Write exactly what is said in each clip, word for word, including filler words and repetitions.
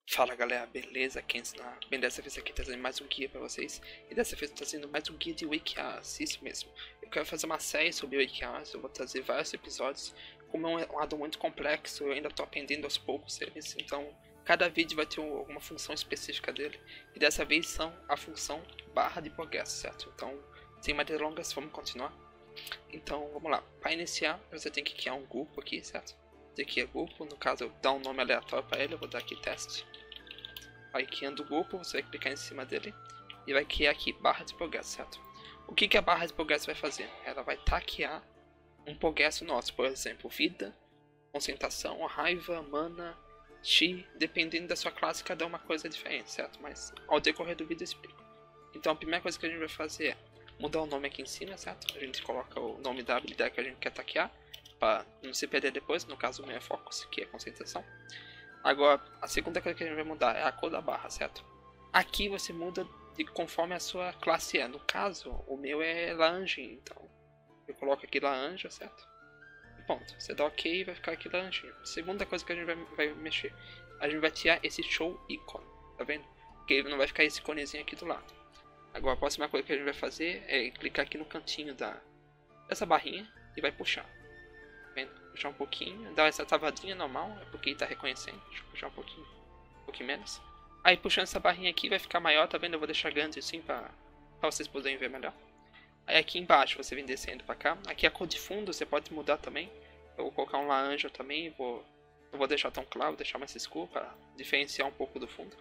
Fala galera, beleza? Quem está? Bem, dessa vez aqui trazendo mais um guia pra vocês. E dessa vez eu tô trazendo mais um guia de Wake Hours, isso mesmo. Eu quero fazer uma série sobre Wake Hours, eu vou trazer vários episódios. Como é um lado muito complexo, eu ainda tô aprendendo aos poucos eles, então cada vídeo vai ter alguma função específica dele. E dessa vez são a função barra de progresso, certo? Então, sem mais delongas, vamos continuar. Então, vamos lá. Para iniciar, você tem que criar um grupo aqui, certo? Esse aqui é grupo, no caso eu dar um nome aleatório para ele, eu vou dar aqui teste. Vai criando o grupo, você vai clicar em cima dele e vai criar aqui barra de progresso, certo? O que, que a barra de progresso vai fazer? Ela vai taquear um progresso nosso, por exemplo, vida, concentração, raiva, mana, chi, dependendo da sua classe, cada uma coisa diferente, certo? Mas ao decorrer do vídeo eu explico. Então a primeira coisa que a gente vai fazer é mudar o nome aqui em cima, certo? A gente coloca o nome da habilidade que a gente quer taquear, para não se perder depois, no caso o meu é Focus, que é concentração. Agora, a segunda coisa que a gente vai mudar é a cor da barra, certo? Aqui você muda de conforme a sua classe é. No caso, o meu é laranja, então eu coloco aqui laranja, certo? E ponto. Você dá ok e vai ficar aqui laranjinha. Segunda coisa que a gente vai, vai mexer. A gente vai tirar esse show icon, tá vendo? Porque não vai ficar esse iconezinho aqui do lado. Agora, a próxima coisa que a gente vai fazer é clicar aqui no cantinho da, dessa barrinha e vai puxar. Puxar um pouquinho, dar essa travadinha normal, é porque ele tá reconhecendo. Deixa eu puxar um pouquinho, um pouquinho menos. Aí puxando essa barrinha aqui vai ficar maior, tá vendo? Eu vou deixar grande assim pra, pra vocês poderem ver melhor. Aí aqui embaixo você vem descendo pra cá. Aqui a cor de fundo você pode mudar também. Eu vou colocar um laranja também, vou, não vou deixar tão claro, vou deixar mais escuro pra diferenciar um pouco do fundo.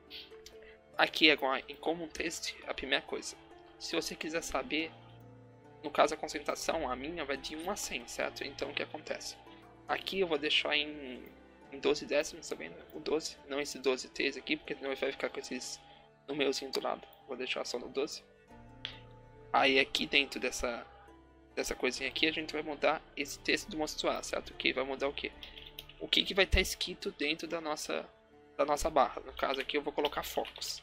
Aqui agora em Common Text, a primeira coisa. Se você quiser saber, no caso a concentração, a minha vai de um a cem, certo? Então o que acontece? Aqui eu vou deixar em, em doze décimos, tá vendo? O doze, não esse doze T's aqui, porque senão vai ficar com esses numerozinhos do lado. Vou deixar só no doze. Aí aqui dentro dessa, dessa coisinha aqui a gente vai mudar esse texto do monstruar, certo? Que vai mudar o que? O que, que vai estar escrito dentro da nossa, da nossa barra. No caso aqui eu vou colocar Focus.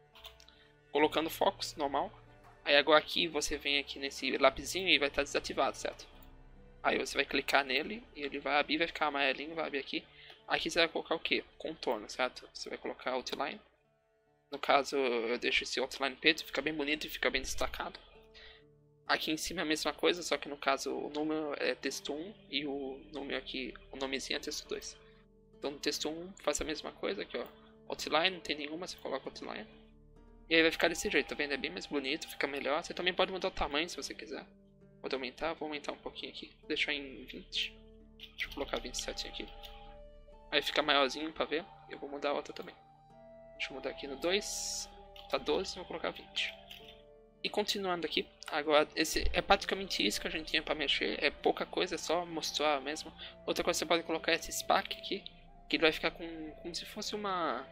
Colocando Focus, normal. Aí agora aqui você vem aqui nesse lapisinho e vai estar desativado, certo? Aí você vai clicar nele e ele vai abrir, vai ficar amarelinho, vai abrir aqui. Aqui você vai colocar o que? Contorno, certo? Você vai colocar outline. No caso eu deixo esse outline preto, fica bem bonito e fica bem destacado. Aqui em cima é a mesma coisa, só que no caso o número é texto um e o número aqui, o nomezinho é texto dois. Então no texto um faz a mesma coisa aqui, ó. Outline, não tem nenhuma, você coloca outline. E aí vai ficar desse jeito, tá vendo? É bem mais bonito, fica melhor. Você também pode mudar o tamanho se você quiser. Pode aumentar, vou aumentar um pouquinho aqui. Vou deixar em vinte. Deixa eu colocar vinte e sete aqui. Aí fica maiorzinho pra ver. Eu vou mudar a outra também. Deixa eu mudar aqui no dois. Tá doze, vou colocar vinte. E continuando aqui. Agora, esse é praticamente isso que a gente tinha pra mexer. É pouca coisa, é só mostrar mesmo. Outra coisa, você pode colocar esse spark aqui. Que ele vai ficar com, como se fosse uma...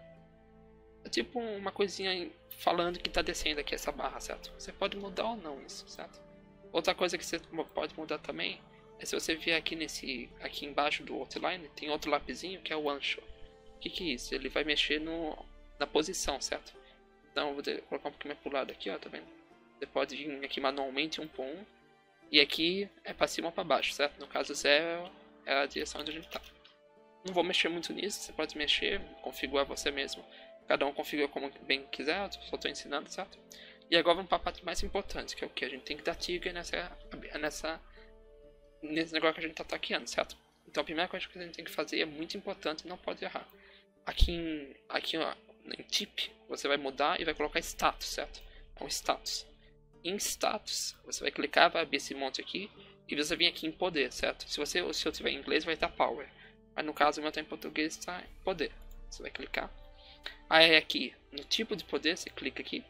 É tipo uma coisinha falando que tá descendo aqui essa barra, certo? Você pode mudar ou não isso, certo? Outra coisa que você pode mudar também é se você vier aqui nesse, aqui embaixo do outline, tem outro lapisinho que é o one shot. O que, que é isso? Ele vai mexer no, na posição, certo? Então eu vou colocar um pouquinho mais pro lado aqui, ó, tá vendo? Você pode vir aqui manualmente um por um. E aqui é pra cima ou pra baixo, certo? No caso zero é a direção onde a gente tá. Não vou mexer muito nisso, você pode mexer, configurar você mesmo. Cada um configura como bem quiser, eu só estou ensinando, certo? E agora vamos para a parte mais importante, que é o que? A gente tem que dar trigger nessa, nessa, nesse negócio que a gente está taqueando, certo? Então a primeira coisa que a gente tem que fazer é muito importante, não pode errar. Aqui em, aqui, ó, em tip, você vai mudar e vai colocar status, certo? É um status. Em status, você vai clicar, vai abrir esse monte aqui, e você vem aqui em poder, certo? Se, você, se eu tiver em inglês, vai estar power. Mas no caso, o meu está em português, está em poder. Você vai clicar. Aí aqui, no tipo de poder, você clica aqui.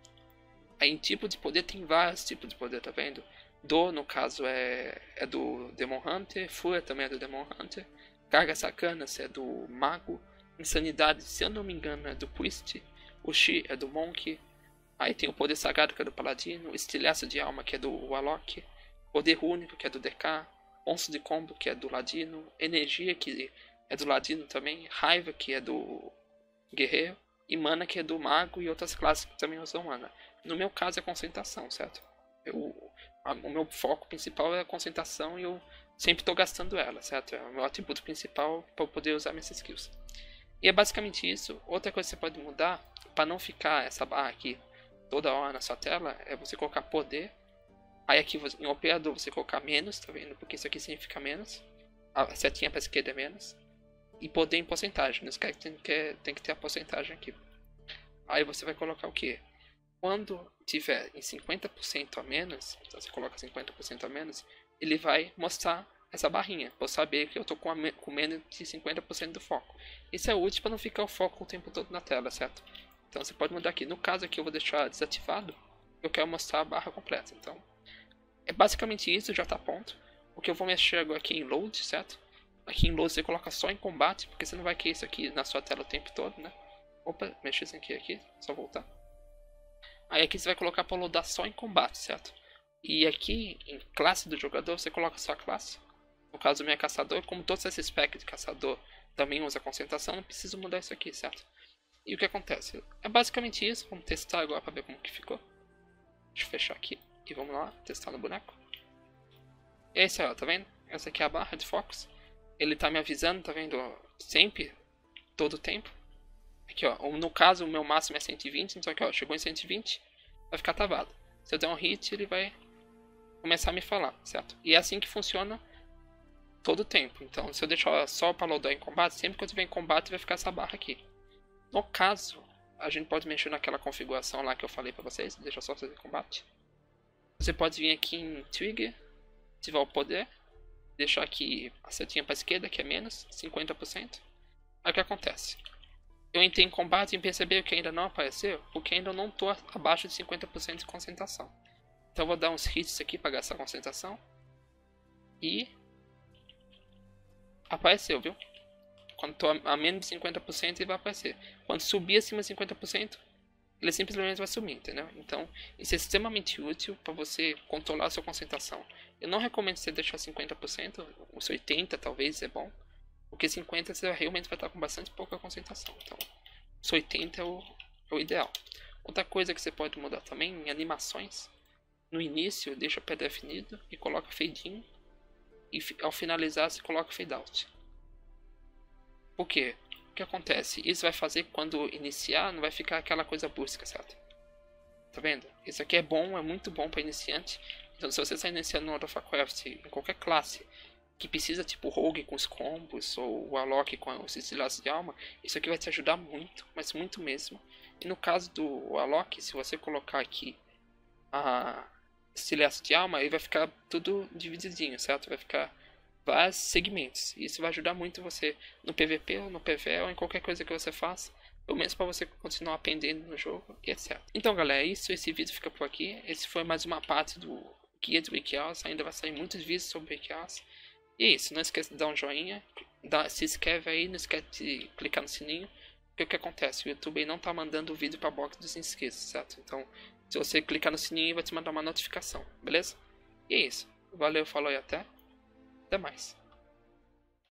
Aí em tipo de poder tem vários tipos de poder, tá vendo? Do, no caso, é, é do Demon Hunter. Fúria também é do Demon Hunter. Carga Sacanas é do Mago. Insanidade, se eu não me engano, é do Priest. O Chi é do Monk. Aí tem o Poder Sagrado, que é do Paladino. Estilhaço de Alma, que é do Warlock. Poder Único, que é do D K. Onço de Combo, que é do Ladino. Energia, que é do Ladino também. Raiva, que é do Guerreiro. E mana, que é do Mago, e outras classes que também usam mana. No meu caso é concentração, certo? Eu, a, o meu foco principal é a concentração e eu sempre estou gastando ela, certo? É o meu atributo principal para poder usar minhas skills. E é basicamente isso. Outra coisa que você pode mudar, para não ficar essa barra aqui toda hora na sua tela, é você colocar poder. Aí aqui em operador você colocar menos, tá vendo? Porque isso aqui significa menos. A setinha para esquerda é menos. E poder em porcentagem. Não esquece que tem, que tem que ter a porcentagem aqui. Aí você vai colocar o que? Quando tiver em cinquenta por cento a menos, então você coloca cinquenta por cento a menos, ele vai mostrar essa barrinha, para eu saber que eu estou com, com menos de cinquenta por cento do foco. Isso é útil para não ficar o foco o tempo todo na tela, certo? Então você pode mudar aqui. No caso aqui eu vou deixar desativado, eu quero mostrar a barra completa. Então é basicamente isso, já está pronto. O que eu vou mexer agora aqui em load, certo? Aqui em load você coloca só em combate, porque você não vai querer isso aqui na sua tela o tempo todo, né? Opa, mexer isso aqui, aqui, só voltar. Aí aqui você vai colocar para loadar só em combate, certo? E aqui em classe do jogador você coloca só a classe. No caso do meu é caçador, como todos esses packs de caçador também usa concentração, não preciso mudar isso aqui, certo? E o que acontece? É basicamente isso, vamos testar agora para ver como que ficou. Deixa eu fechar aqui e vamos lá, testar no boneco. E é isso aí, ó, tá vendo? Essa aqui é a barra de focos. Ele tá me avisando, tá vendo? Sempre, todo o tempo. Aqui, ó, no caso o meu máximo é cento e vinte, então aqui, ó, chegou em cento e vinte, vai ficar travado. Se eu der um hit, ele vai começar a me falar, certo? E é assim que funciona todo o tempo. Então, se eu deixar só para loadar em combate, sempre que eu estiver em combate vai ficar essa barra aqui. No caso, a gente pode mexer naquela configuração lá que eu falei para vocês, deixa eu só fazer combate. Você pode vir aqui em Trigger, ativar o poder, deixar aqui a setinha para a esquerda, que é menos, cinquenta por cento. Aí o que acontece? Eu entrei em combate e percebi que ainda não apareceu, porque ainda não estou abaixo de cinquenta por cento de concentração. Então eu vou dar uns hits aqui para gastar concentração. E apareceu, viu? Quando estou a menos de cinquenta por cento ele vai aparecer. Quando subir acima de cinquenta por cento, ele simplesmente vai sumir, entendeu? Então isso é extremamente útil para você controlar a sua concentração. Eu não recomendo você deixar cinquenta por cento, uns oitenta por cento talvez é bom. Porque cinquenta por cento você realmente vai estar com bastante pouca concentração. Então, os oitenta por cento é o, é o ideal. Outra coisa que você pode mudar também em animações. No início, deixa pré-definido e coloca fade in. E ao finalizar, você coloca fade out. Por quê? O que acontece? Isso vai fazer que quando iniciar, não vai ficar aquela coisa brusca, certo? Tá vendo? Isso aqui é bom, é muito bom para iniciante. Então, se você está iniciando no World of Warcraft, em qualquer classe, que precisa tipo rogue com os combos ou o Alok com os estilados de alma, isso aqui vai te ajudar muito, mas muito mesmo. E no caso do Alok, se você colocar aqui a estilhaço de alma, ele vai ficar tudo divididinho, certo? Vai ficar vários segmentos. E isso vai ajudar muito você no P V P ou no P V ou em qualquer coisa que você faça, pelo menos para você continuar aprendendo no jogo e etcétera. Então galera, é isso, esse vídeo fica por aqui. Esse foi mais uma parte do guia do Wikihouse, ainda vai sair muitos vídeos sobre o Wikihouse. E é isso, não esqueça de dar um joinha, dá, se inscreve aí, não esquece de clicar no sininho, porque o que acontece, o YouTube aí não tá mandando o vídeo pra box dos inscritos, certo? Então, se você clicar no sininho, vai te mandar uma notificação, beleza? E é isso, valeu, falou e até, até mais.